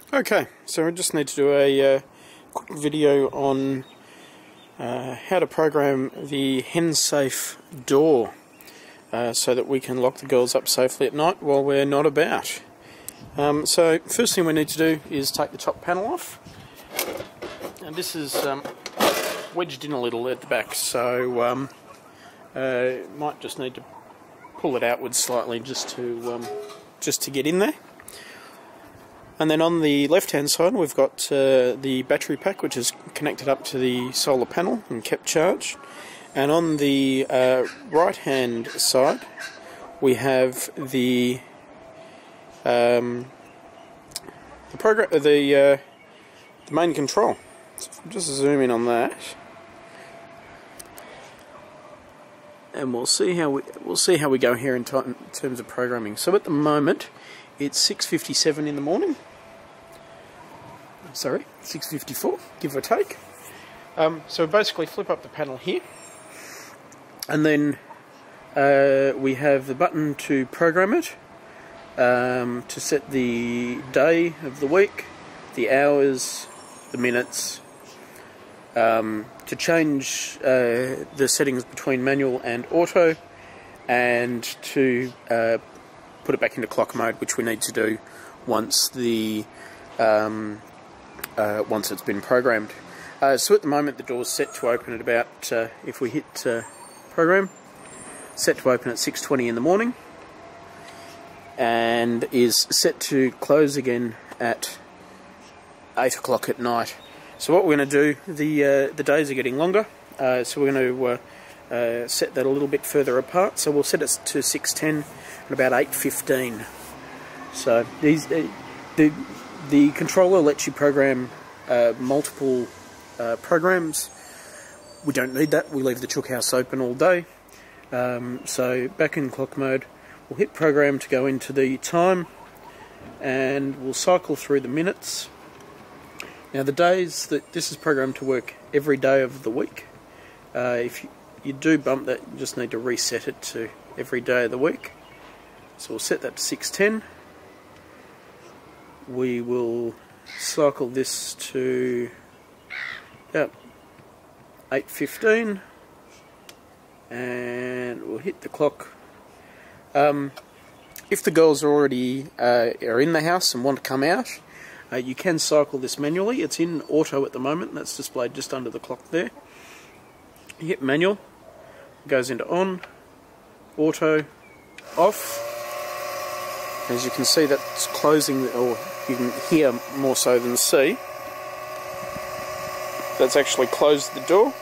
Okay, so I just need to do a quick video on how to program the hen-safe door so that we can lock the girls up safely at night while we're not about. So first thing we need to do is take the top panel off, and this is wedged in a little at the back, so might just need to pull it outwards slightly just to get in there. And then on the left hand side we've got the battery pack, which is connected up to the solar panel and kept charged. And on the right hand side we have the main control. So if we just zoom in on that, and we'll see how we go here in terms of programming. So at the moment it's 6:57 in the morning. Sorry, 6:54, give or take. So basically flip up the panel here, and then we have the button to program it, to set the day of the week, the hours, the minutes, to change the settings between manual and auto, and to put it back into clock mode, which we need to do once it's been programmed. So at the moment the door's set to open at about, if we hit program, set to open at 6:20 in the morning, and is set to close again at 8 o'clock at night. So what we're going to do, the days are getting longer, so we're going to set that a little bit further apart. So we'll set it to 6:10 and about 8:15. So the controller lets you program multiple programs. We don't need that, we leave the chook house open all day. So back in clock mode, we'll hit program to go into the time, and we'll cycle through the minutes. Now the days that this is programmed to work every day of the week. If you do bump that, you just need to reset it to every day of the week. So we'll set that to 6:10. We will cycle this to about 8:15, and we'll hit the clock. If the girls are already are in the house and want to come out, you can cycle this manually. It's in auto at the moment, that's displayed just under the clock there. You hit manual, it goes into on, auto, off. As you can see, that's closing, or you can hear more so than see. That's actually closed the door.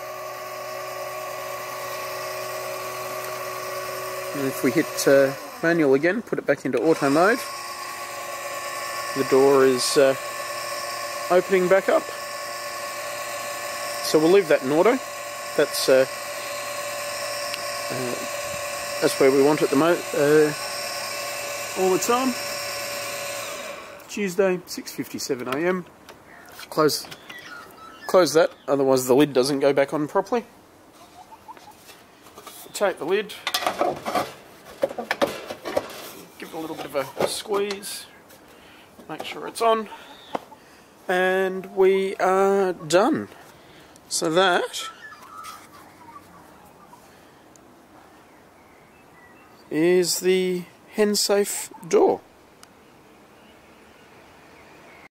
And if we hit manual again, put it back into auto mode, the door is opening back up. So we'll leave that in auto. That's where we want it all the time. Tuesday, 6:57 AM. Close that, otherwise the lid doesn't go back on properly. Take the lid, give it a little bit of a squeeze, make sure it's on, and we are done. So that is the hen-safe door.